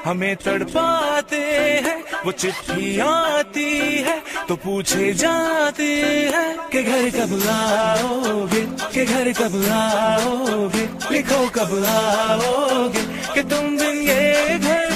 हमें तड़पाते हैं। वो चिट्ठी आती है तो पूछे जाते हैं कि घर कब आओगे, कि घर कब आओगे, लिखो कब आओगे कि तुम बिन ये घर